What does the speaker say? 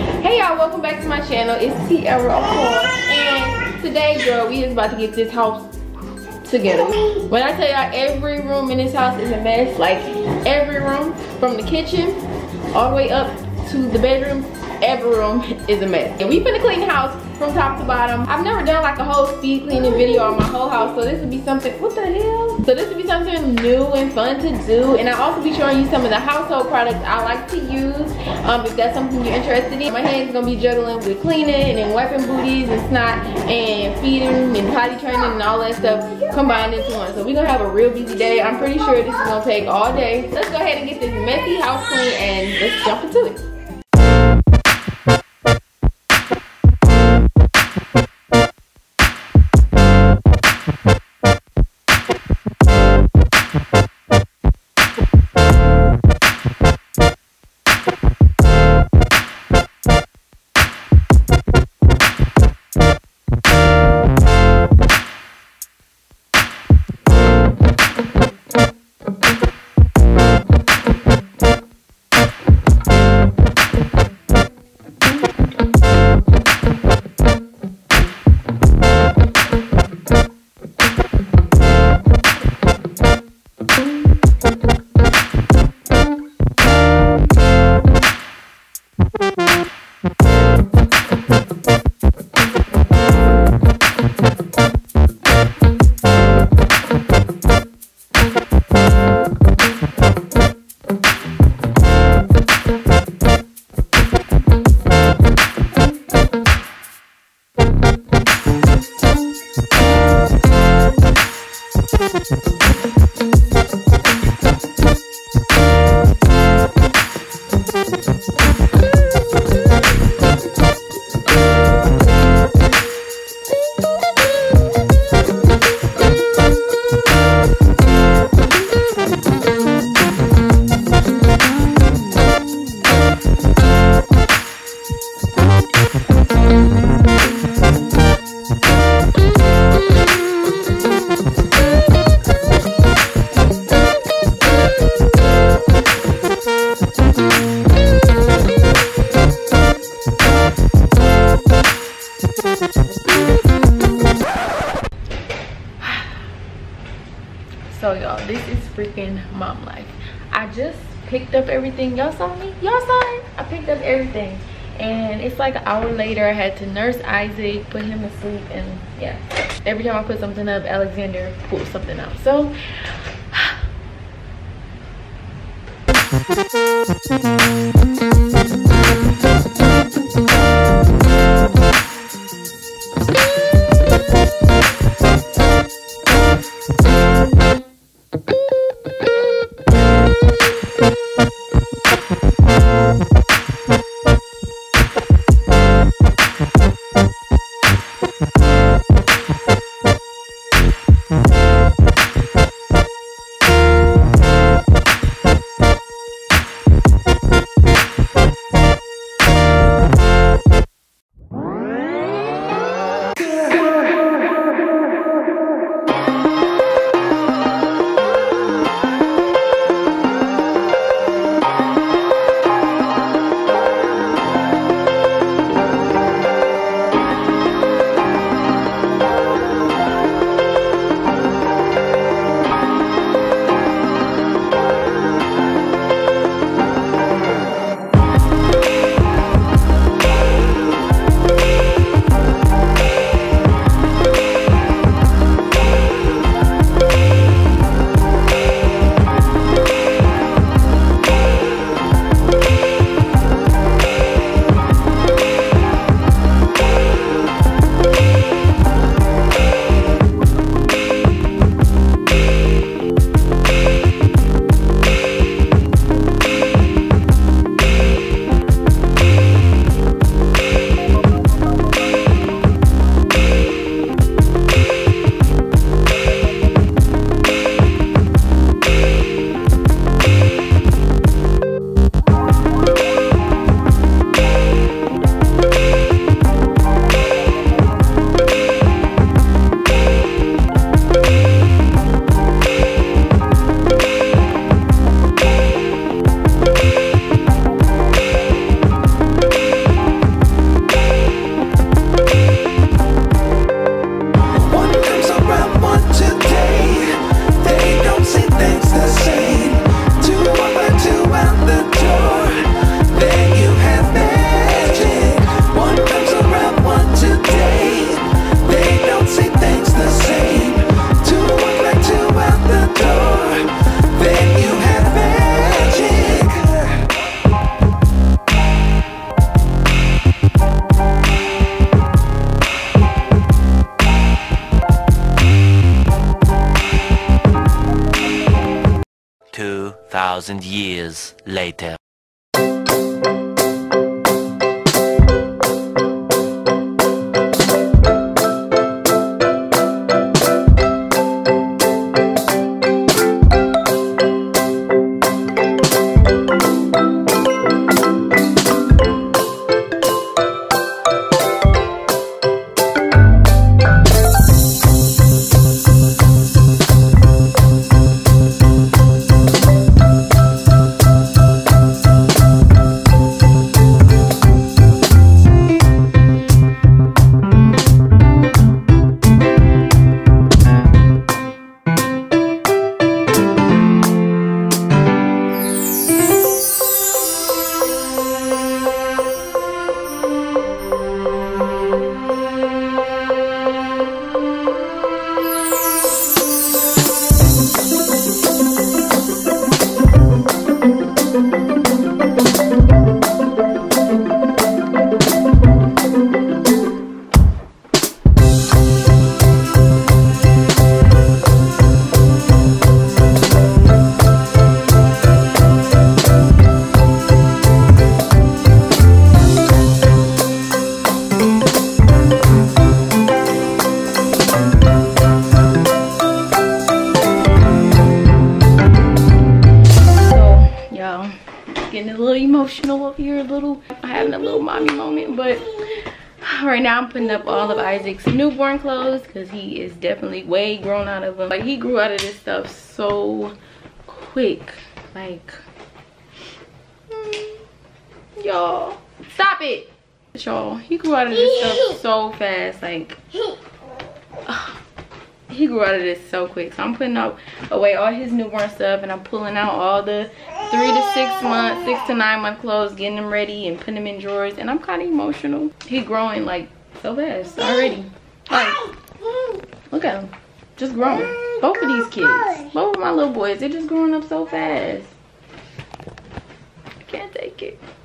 Hey y'all, welcome back to my channel. It's Tiara, of course. And today, girl, we is about to get this house together. When I tell y'all every room in this house is a mess, like every room, from the kitchen all the way up to the bedroom, every room is a mess. And we finna clean the house from top to bottom. I've never done like a whole speed cleaning video on my whole house, so this would be something, what the hell? So this would be something new and fun to do. And I'll also be showing you some of the household products I like to use, if that's something you're interested in. My hands gonna be juggling with cleaning and wiping booties and snot and feeding and potty training and all that stuff combined into one. So we're gonna have a real busy day. I'm pretty sure this is gonna take all day. Let's go ahead and get this messy house clean and let's jump into it. So y'all, this is freaking mom life. I just picked up everything. Y'all saw me? Y'all saw it? I picked up everything. And it's like an hour later, I had to nurse Isaac, put him to sleep, and yeah. Every time I put something up, Alexander pulls something out. So 2,000 years later. Getting a little emotional up here, having a little mommy moment. But right now I'm putting up all of Isaac's newborn clothes because he is definitely way grown out of them. Like, he grew out of this stuff so quick. Like, y'all, stop it, y'all. He grew out of this stuff so fast. Like, he grew out of this so quick. So I'm putting away all his newborn stuff, and I'm pulling out all the 3 to 6 month, 6 to 9 month clothes, getting them ready and putting them in drawers. And I'm kind of emotional. He growing like so fast already. Like, look at him, just growing. Both of these kids, both of my little boys, they're just growing up so fast. I can't take it.